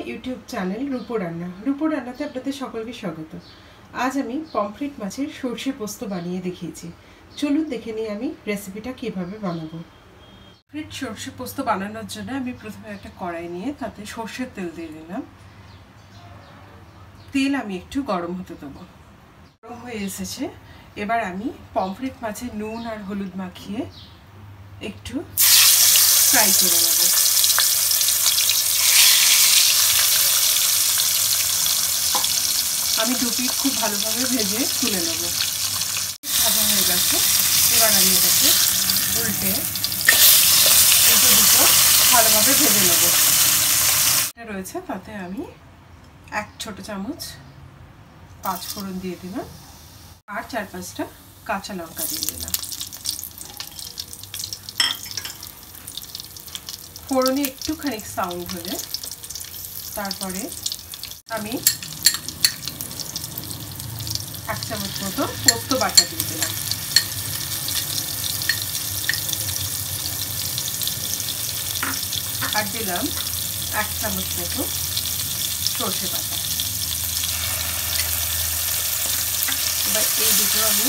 YouTube channel রূপ ও রান্না। রূপ ও রান্নাতে আপনাদের সকলকে স্বাগত। আজ আমি পমফ্রেট মাছের সর্ষে পোস্ত বানিয়ে দেখিয়েছি। চলুন দেখে নিই আমি রেসিপিটা কিভাবে বানাবো। পমফ্রেট সর্ষে পোস্ত বানানোর জন্য আমি প্রথমে একটা কড়াই নিয়ে তাতে সর্ষের তেল দিয়ে দিলাম। তেল আমি একটু গরম হতে দেবো। গরম হয়ে এসেছে। এবার আমি পমফ্রেট মাছে নুন আর হলুদ মাখিয়ে একটু ফ্রাই করে নেব। আমি দু পিঠ খুব ভালোভাবে ভেজে তুলে নেব। ভাজা হয়ে গেছে। এবার আমি এটাকে উল্টে দুটো ভালোভাবে ভেজে নেব। এটা রয়েছে তাতে আমি 1 ছোট চামচ 5 ফোড়ন দিয়ে দিলাম আর 4-5টা কাঁচা লঙ্কা দিয়ে দিলাম। ফোড়নে একটুখানি সাউন্ড হলে তারপরে আমি 1 চামচ মতো পোস্ত বাটা দিয়ে দিলাম। আর দিলাম 1 চামচ মতো সর্ষে বাটা। এবার এই দুটো আমি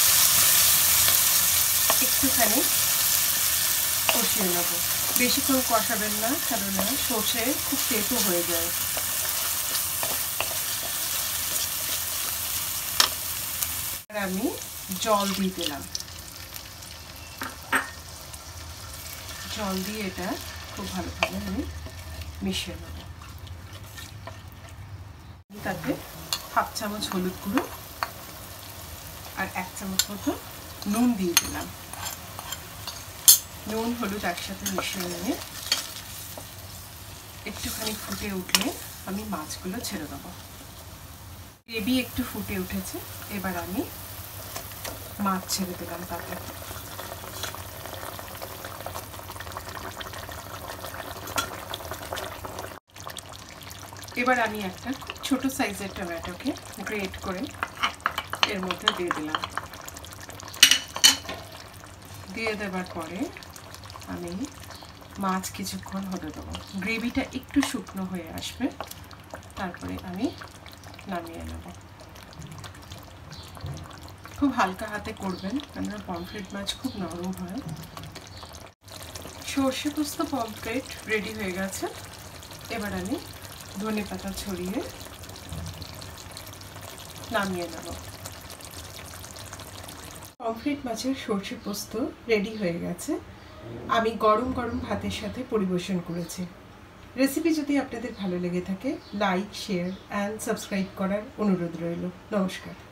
একটুখানি কষিয়ে নেব। বেশিক্ষণ কষাবেন না, কারণ সর্ষে খুব তেতো হয়ে যায়। আমি জল দিয়ে দিলাম। জল দিয়ে এটা খুব ভালোভাবে আমি মিশিয়ে নেব। তাতে 1/2 চামচ হলুদ গুঁড়ো আর 1 চামচ মতো নুন দিয়ে দিলাম। নুন হলুদ একসাথে মিশিয়ে নিয়ে একটুখানি ফুটে উঠলে আমি মাছগুলো ছেড়ে দেবো। গ্রেভি একটু ফুটে উঠেছে। এবার আমি মাছ ছেড়ে দিলাম তাতে। এবার আমি একটা খুব ছোট সাইজের টমেটোকে গ্রেট করে এর মধ্যে দিয়ে দিলাম। দিয়ে দেওয়ার পরে আমি মাছ কিছুক্ষণ হতে দেবো। গ্রেভিটা একটু শুকনো হয়ে আসবে, তারপরে আমি নামিয়ে নেব। খুব হালকা হাতে করবেন, কেননা পমফ্রেট মাছ খুব নরম হয়। সর্ষে পোস্ত পমফ্রেট রেডি হয়ে গেছে। এবার আমি ধনেপাতা ছড়িয়ে নামিয়ে নেব। পমফ্রেট মাছের সর্ষে পোস্ত রেডি হয়ে গেছে। আমি গরম গরম ভাতের সাথে পরিবেশন করেছি। রেসিপি যদি আপনাদের ভালো লেগে থাকে, লাইক, শেয়ার অ্যান্ড সাবস্ক্রাইব করার অনুরোধ রইল। নমস্কার।